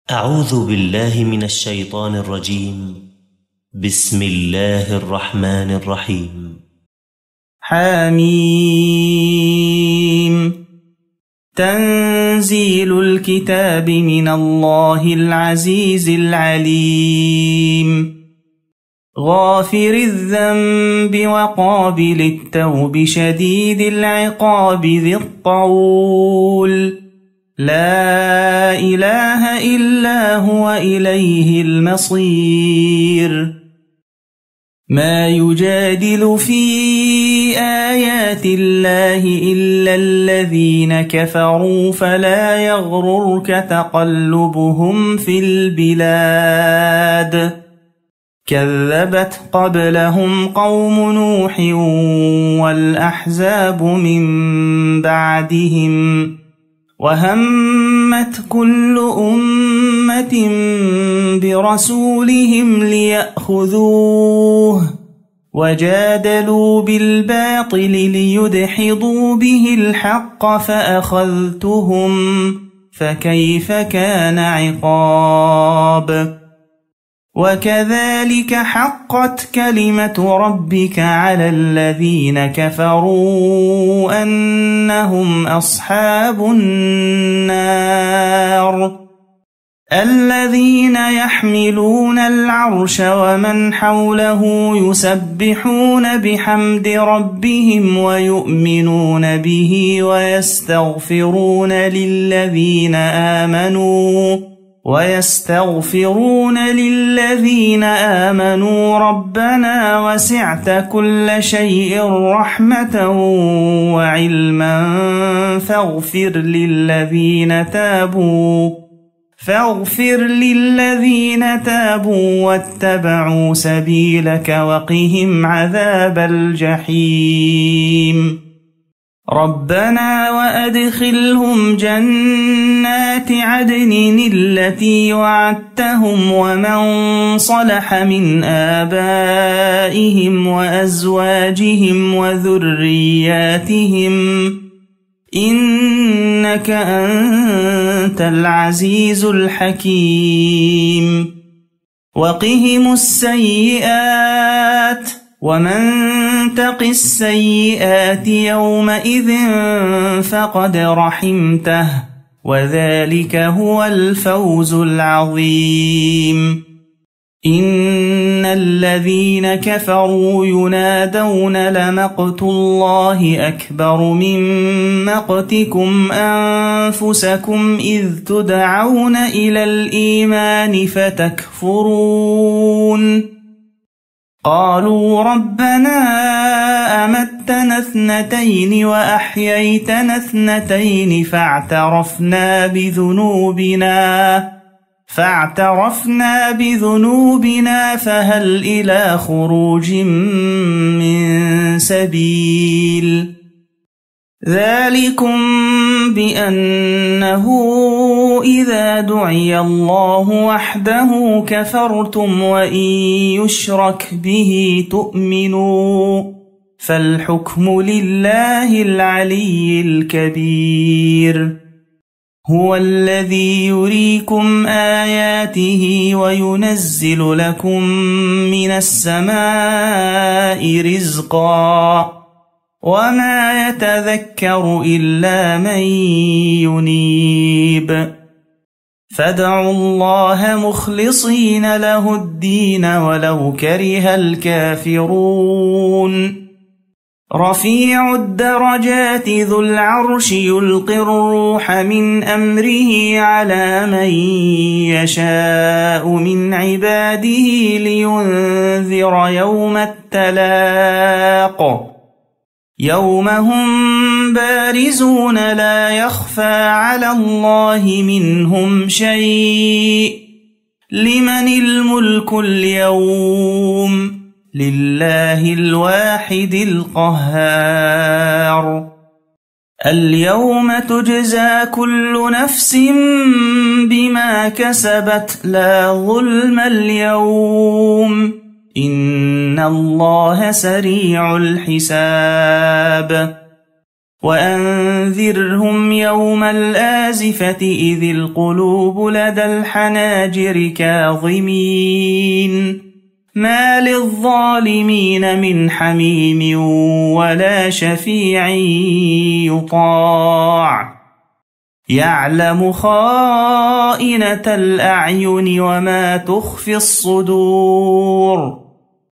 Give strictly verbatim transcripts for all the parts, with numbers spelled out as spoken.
أعوذ بالله من الشيطان الرجيم. بسم الله الرحمن الرحيم. حميم. تنزيل الكتاب من الله العزيز العليم. غافر الذنب وقابل التوب شديد العقاب ذي الطول. لا إله إلا هو إليه المصير. ما يجادل في آيات الله إلا الذين كفروا فلا يغررك تقلبهم في البلاد. كذبت قبلهم قوم نوح والأحزاب من بعدهم. وهمت كل أمة برسولهم ليأخذوه وجادلوا بالباطل ليدحضوا به الحق فأخذتهم فكيف كان عقاب. وكذلك حقت كلمة ربك على الذين كفروا أنهم أصحاب النار. الذين يحملون العرش ومن حوله يسبحون بحمد ربهم ويؤمنون به ويستغفرون للذين آمنوا ويستغفرون للذين آمنوا ربنا وسعت كل شيء رحمة وعلما فاغفر للذين تابوا فاغفر للذين تابوا واتبعوا سبيلك وقهم عذاب الجحيم. ربنا وأدخلهم جنات عدن التي وعدتهم ومن صلح من آبائهم وأزواجهم وذرياتهم إنك أنت العزيز الحكيم. وقهم السيئات ومن تق السيئات يومئذ فقد رحمته وذلك هو الفوز العظيم. إن الذين كفروا ينادون لمقت الله أكبر من مقتكم أنفسكم إذ تدعون إلى الإيمان فتكفرون. قالوا ربنا أمتنا اثنتين وأحييتنا اثنتين فاعترفنا بذنوبنا فاعترفنا بذنوبنا فهل إلى خروج من سبيل. ذلكم بأنه إذا دعي الله وحده كفرتم وإن يشرك به تؤمنوا فالحكم لله العلي الكبير. هو الذي يريكم آياته وينزل لكم من السماء رزقا وما يتذكر إلا من ينيب. فادعوا الله مخلصين له الدين ولو كره الكافرون. رفيع الدرجات ذو العرش يلقي الروح من أمره على من يشاء من عباده لينذر يوم التلاق. يوم هم بارزون لا يخفى على الله منهم شيء. لمن الملك اليوم؟ لله الواحد القهار. اليوم تجزى كل نفس بما كسبت لا ظلم اليوم إن الله سريع الحساب. وأنذرهم يوم الآزفة إذ القلوب لدى الحناجر كاظمين ما للظالمين من حميم ولا شفيع يطاع يعلم خائنة الأعين وما تخفي الصدور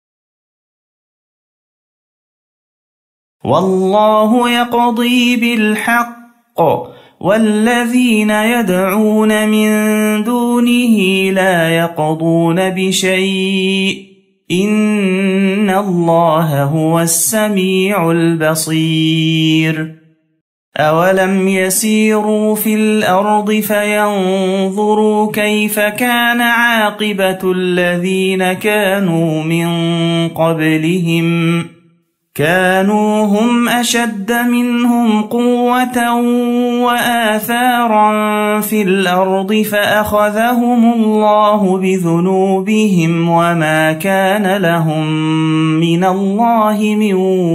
والله يقضي بالحق والذين يدعون من دونه لا يقضون بشيء إن الله هو السميع البصير أولم يسيروا في الأرض فينظروا كيف كان عاقبة الذين كانوا من قبلهم كانوا هم أشد منهم قوة وآثارا في الأرض فأخذهم الله بذنوبهم وما كان لهم من الله من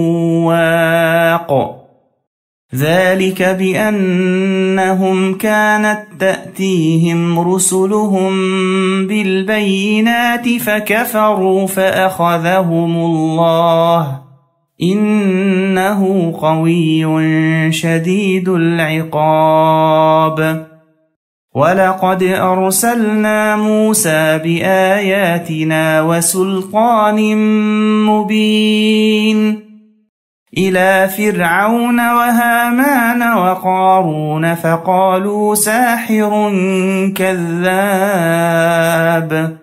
واق ذلك بأنهم كانت تأتيهم رسلهم بالبينات فكفروا فأخذهم الله إنه قوي شديد العقاب ولقد أرسلنا موسى بآياتنا وسلطان مبين إلى فرعون وهامان وقارون فقالوا ساحر كذاب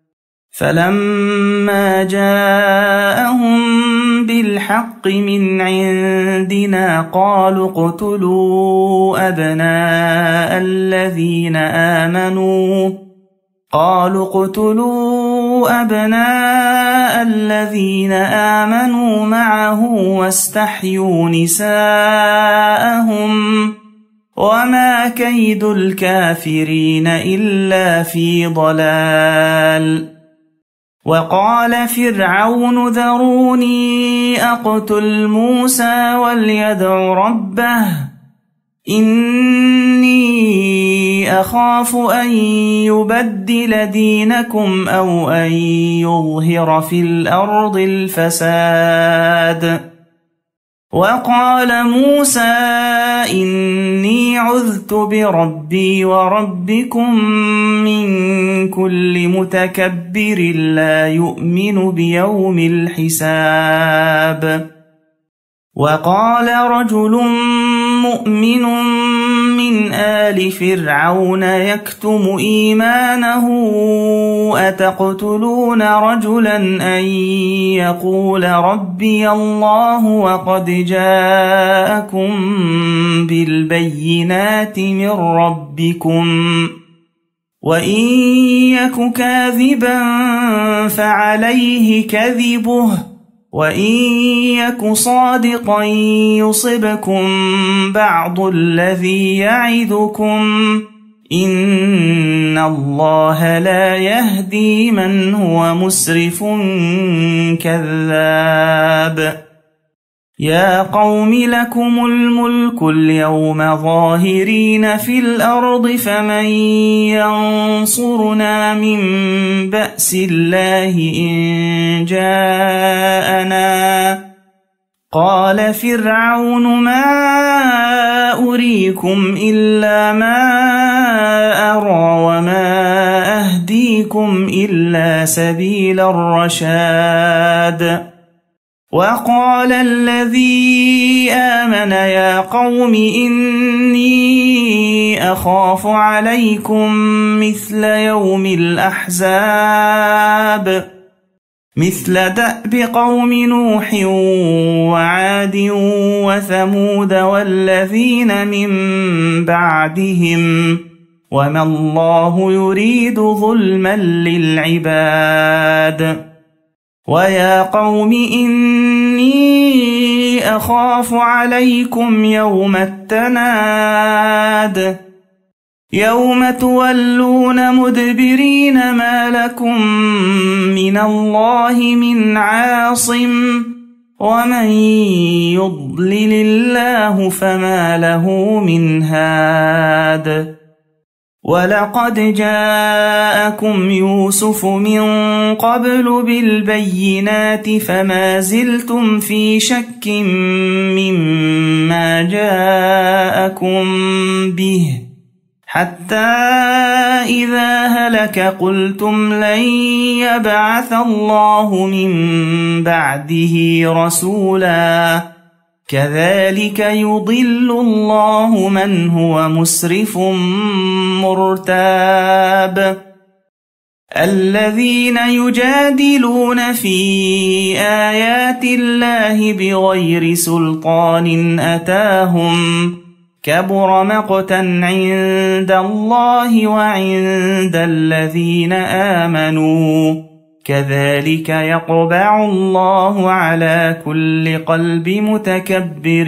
فلما جاءهم بالحق من عندنا قالوا اقتلوا أبناء الذين آمنوا قالوا اقتلوا أبناء الذين آمنوا معه واستحيوا نساءهم وما كيد الكافرين إلا في ضلال وقال فرعون ذروني أقتل موسى وليدع ربه إني أخاف أن يبدل دينكم أو أن يظهر في الأرض الفساد وقال موسى إني عذت بربي وربكم من كل متكبر لا يؤمن بيوم الحساب وقال رجل مؤمن من آل فرعون يكتم إيمانه أتقتلون رجلا أن يقول ربي الله وقد جاءكم بالبينات من ربكم وإن يك كاذبا فعليه كذبه وإن يك صادقا يصبكم بعض الذي يعدكم إن الله لا يهدي من هو مسرف كذاب يا قوم لكم الملك اليوم ظاهرين في الأرض فمن ينصرنا من بأس الله إن جاءنا قال فرعون ما أريكم إلا ما أرى وما أهديكم إلا سبيل الرشاد وقال الذي آمن يا قوم إني أخاف عليكم مثل يوم الأحزاب مثل دأب قوم نوح وعاد وثمود والذين من بعدهم وما الله يريد ظلما للعباد ويا قوم إني أخاف عليكم يوم التناد يوم تولون مدبرين ما لكم من الله من عاصم ومن يضلل الله فما له من هاد ولقد جاءكم يوسف من قبل بالبينات فما زلتم في شك مما جاءكم به حتى إذا هلك قلتم لن يبعث الله من بعده رسولا كذلك يضل الله من هو مسرف مرتاب الذين يجادلون في آيات الله بغير سلطان أتاهم كبر مقتا عند الله وعند الذين آمنوا كذلك يطبع الله على كل قلب متكبر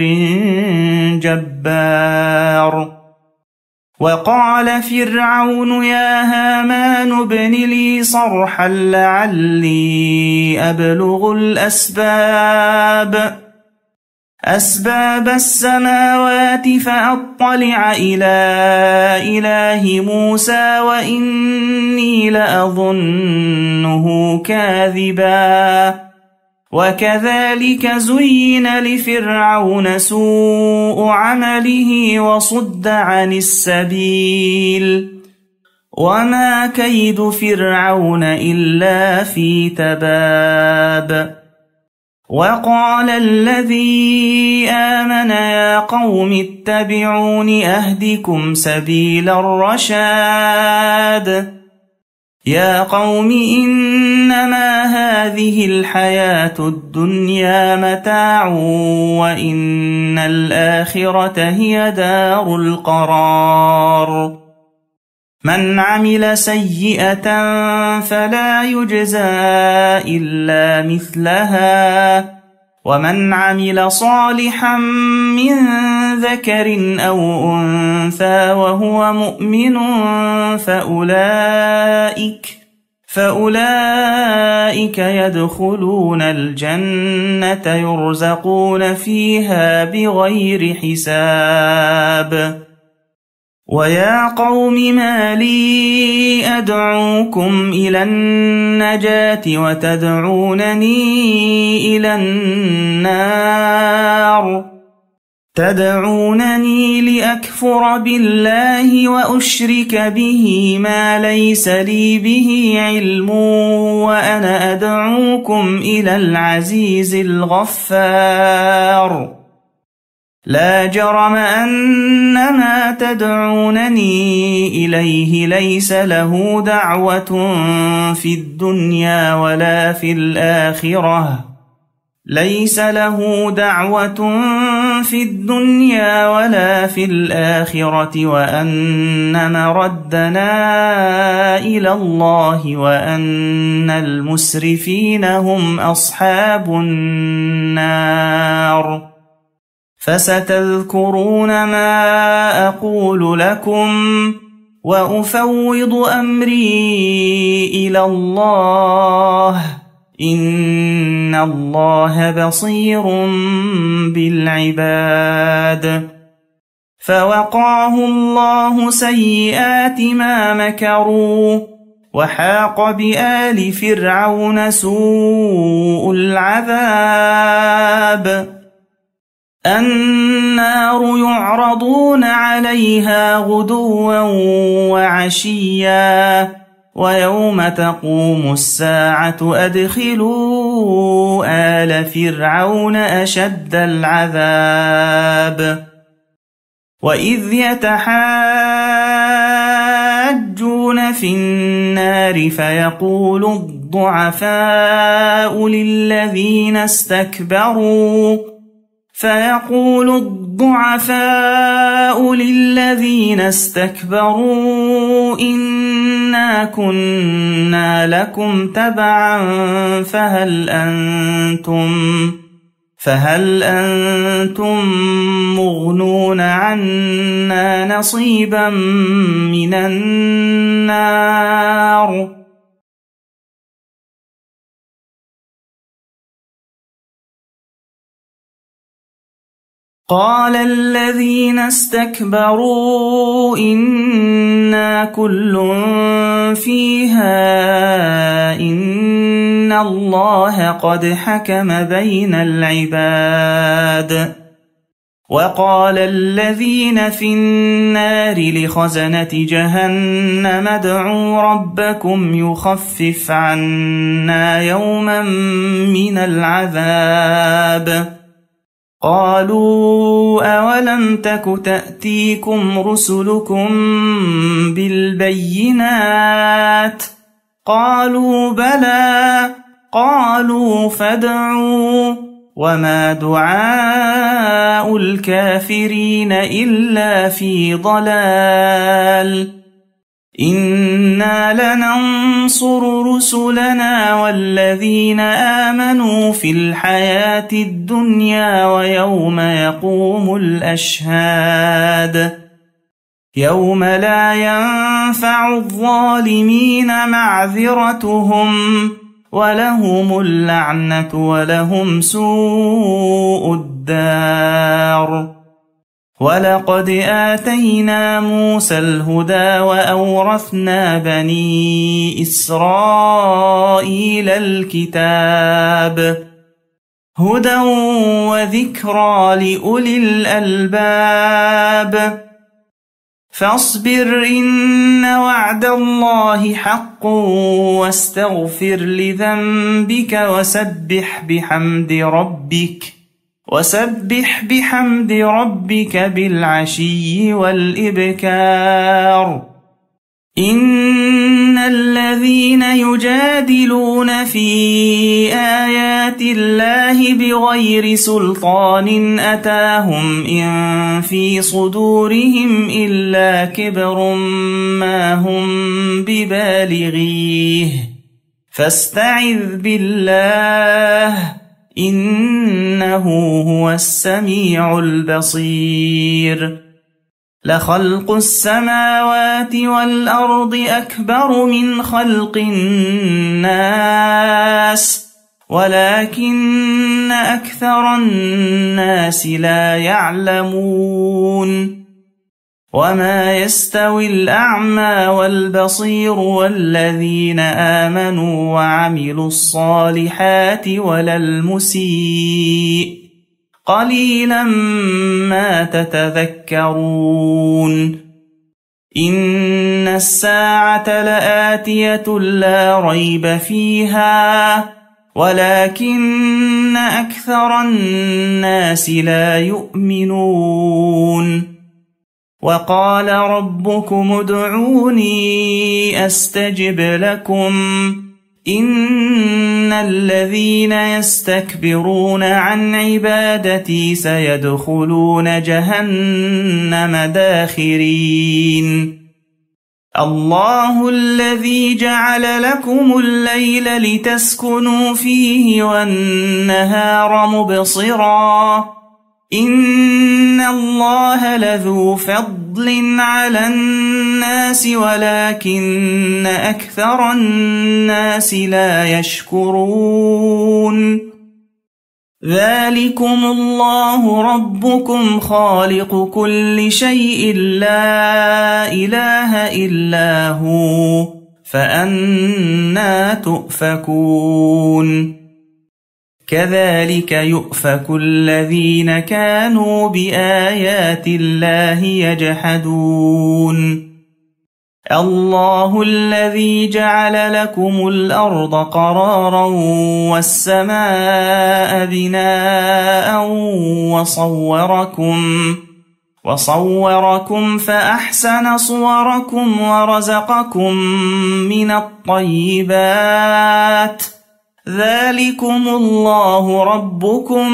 جبار وقال فرعون يا هامان ابن لي صرحا لعلي أبلغ الأسباب أسباب السماوات فأطلع إلى إله موسى وإني لأظنه كاذبا وكذلك زين لفرعون سوء عمله وصد عن السبيل وما كيد فرعون إلا في تباب وقال الذي آمن يا قوم اتبعون أهدكم سبيل الرشاد يا قوم إنما هذه الحياة الدنيا متاع وإن الآخرة هي دار القرار من عمل سيئة فلا يجزى إلا مثلها ومن عمل صالحا من ذكر أو أنثى وهو مؤمن فأولئك فأولئك يدخلون الجنة يرزقون فيها بغير حساب ويا قوم ما لي أدعوكم إلى النجاة وتدعونني إلى النار تدعونني لأكفر بالله وأشرك به ما ليس لي به علم وأنا أدعوكم إلى العزيز الغفار لا جرم أن ما تدعونني إليه ليس له دعوة في الدنيا ولا في الآخرة ليس له دعوة في الدنيا ولا في الآخرة وأن مردنا إلى الله وأن المسرفين هم أصحاب النار فستذكرون ما أقول لكم وأفوض أمري إلى الله إن الله بصير بالعباد فوقاه الله سيئات ما مكروا وحاق بآل فرعون سوء العذاب النار يعرضون عليها غدوا وعشيا ويوم تقوم الساعة أدخلوا آل فرعون أشد العذاب وإذ يتحاجون في النار فيقول الضعفاء للذين استكبروا فيقول الضعفاء للذين استكبروا إنا كنا لكم تبعا فهل أنتم فهل أنتم مغنون عنا نصيبا من النار قال الذين استكبروا إنا كل فيها إن الله قد حكم بين العباد. وقال الذين في النار لخزنة جهنم ادعوا ربكم يخفف عنا يوما من العذاب. قالوا أولم تك تأتيكم رسلكم بالبينات؟ قالوا بلى. قالوا فادعوا وما دعاء الكافرين إلا في ضلال. إنا لننصر رسلنا والذين آمنوا في الحياة الدنيا ويوم يقوم الأشهاد يوم لا ينفع الظالمين معذرتهم ولهم اللعنة ولهم سوء الدار. ولقد آتينا موسى الهدى وأورثنا بني إسرائيل الكتاب هدى وذكرى لأولي الألباب. فاصبر إن وعد الله حق واستغفر لذنبك وسبح بحمد ربك وسبح بحمد ربك بالعشي والإبكار. إن الذين يجادلون في آيات الله بغير سلطان أتاهم إن في صدورهم إلا كبر ما هم ببالغيه فاستعذ بالله إنه هو السميع البصير. لخلق السماوات والأرض أكبر من خلق الناس ولكن أكثر الناس لا يعلمون. وما يستوي الأعمى والبصير والذين آمنوا وعملوا الصالحات ولا المسيء قليلا ما تتذكرون. إن الساعة لآتية لا ريب فيها ولكن أكثر الناس لا يؤمنون. وقال ربكم ادعوني أستجب لكم إن الذين يستكبرون عن عبادتي سيدخلون جهنم داخرين. الله الذي جعل لكم الليل لتسكنوا فيه والنهار مبصرا إن الله لذو فضل على الناس ولكن أكثر الناس لا يشكرون. ذلكم الله ربكم خالق كل شيء لا إله إلا هو فأنى تؤفكون. كذلك يؤفك الذين كانوا بآيات الله يجحدون. الله الذي جعل لكم الأرض قرارا والسماء بناء وصوركم وصوركم فأحسن صوركم ورزقكم من الطيبات ذلكم الله ربكم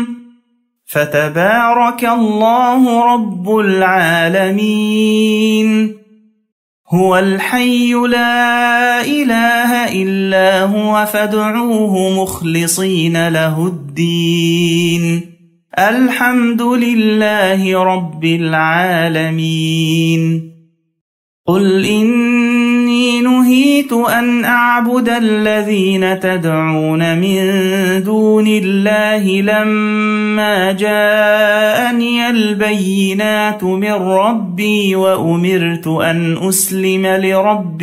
فتبارك الله رب العالمين. هو الحي لا إله إلا هو فادعوه مخلصين له الدين الحمد لله رب العالمين. قل إني نهيت نسيت أن أعبد الذين تدعون من دون الله لما جاءني البينات من ربي وأمرت أن أسلم لرب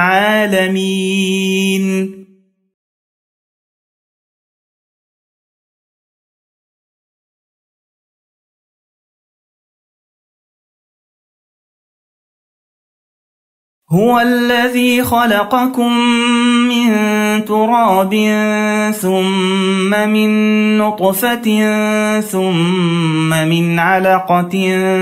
العالمين. هو الذي خلقكم من تراب ثم من نطفة ثم من علقة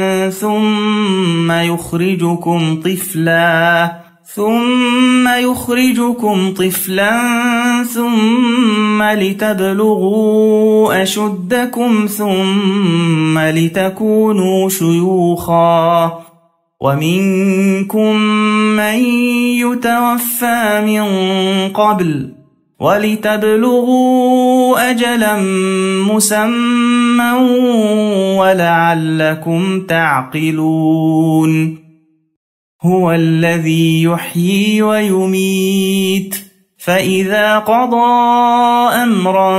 ثم يخرجكم طفلا ثم يخرجكم طفلا ثم لتبلغوا أشدكم ثم لتكونوا شيوخا ومنكم من يتوفى من قبل ولتبلغوا أجلا مسمى ولعلكم تعقلون. هو الذي يحيي ويميت فإذا قضى أمرا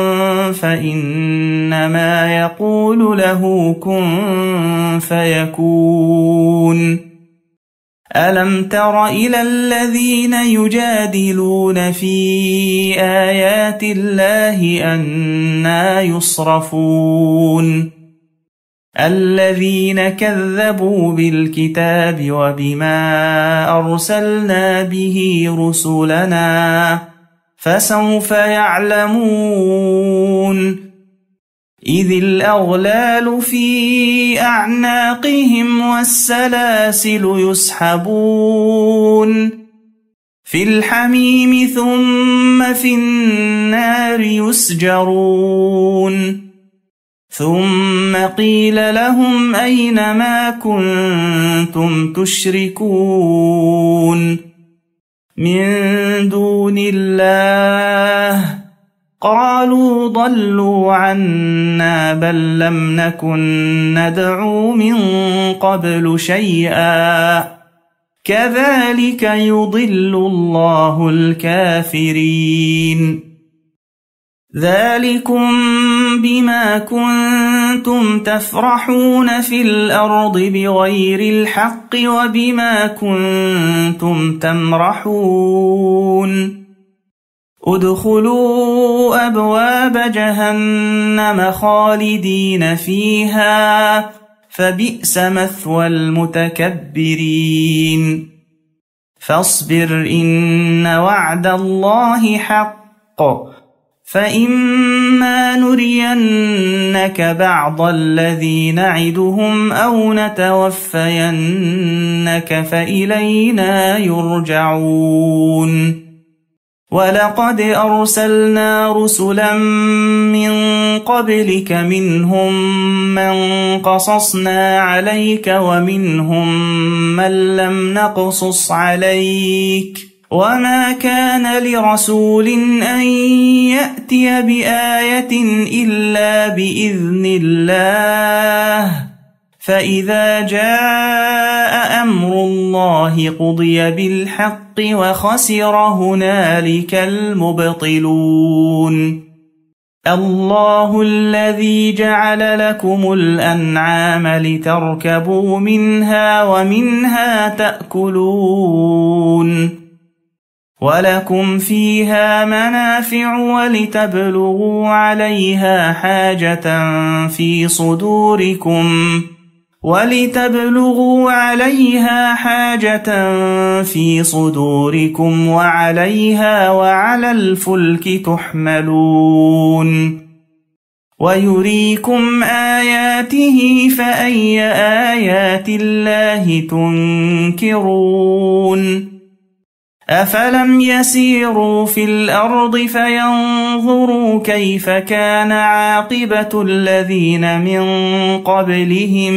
فإنما يقول له كن فيكون. ألم تر إلى الذين يجادلون في آيات الله أنى يصرفون الذين كذبوا بالكتاب وبما أرسلنا به رسلنا فسوف يعلمون. إذ الأغلال في أعناقهم والسلاسل يسحبون في الحميم ثم في النار يسجرون ثم قيل لهم أين ما كنتم تشركون من دون الله قالوا ضلوا عنا بل لم نكن ندعو من قبل شيئا كذلك يضل الله الكافرين. ذلكم بما كنتم تفرحون في الأرض بغير الحق وبما كنتم تمرحون. ادخلوا أبواب جهنم خالدين فيها فبئس مثوى المتكبرين. فاصبر إن وعد الله حق فإما نرينك بعض الذي نعدهم أو نتوفينك فإلينا يرجعون. ولقد أرسلنا رسلا من قبلك منهم من قصصنا عليك ومنهم من لم نقصص عليك وما كان لرسول أن يأتي بآية إلا بإذن الله فإذا جاء أمر الله قضي بالحق وخسر هنالك المبطلون. الله الذي جعل لكم الأنعام لتركبوا منها ومنها تأكلون ولكم فيها منافع ولتبلغوا عليها حاجة في صدوركم ولتبلغوا عليها حاجة في صدوركم وعليها وعلى الفلك تحملون. ويريكم آياته فأي آيات الله تنكرون. أفلم يسيروا في الأرض فينظروا كيف كان عاقبة الذين من قبلهم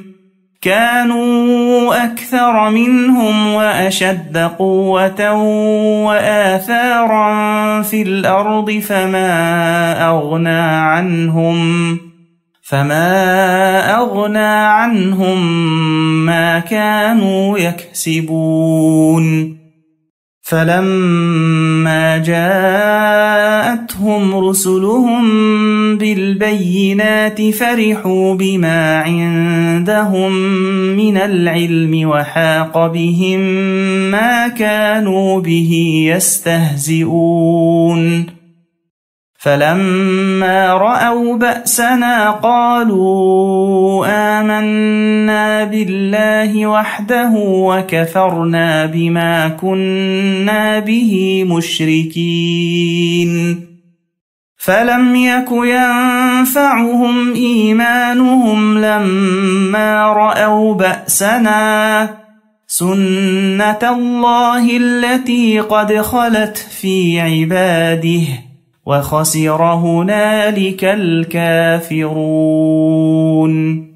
كانوا أكثر منهم وأشد قوة وآثارا في الأرض فما أغنى عنهم فما أغنى عنهم ما كانوا يكسبون. فلما جاءتهم رسلهم بالبينات فرحوا بما عندهم من العلم وحاق بهم ما كانوا به يستهزئون فلما رأوا بأسنا قالوا آمنا بالله وحده وكفرنا بما كنا به مشركين فلم يك ينفعهم إيمانهم لما رأوا بأسنا سنة الله التي قد خلت في عباده وخسر هنالك الكافرون.